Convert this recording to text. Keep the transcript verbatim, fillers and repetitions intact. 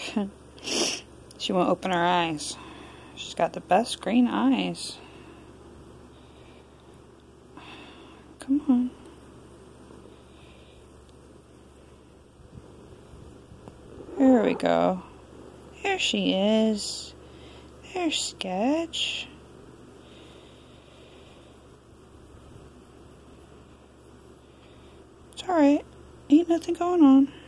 She won't open her eyes. She's got the best green eyes. Come on. There we go. There she is. There's Sketch. It's alright. Ain't nothing going on.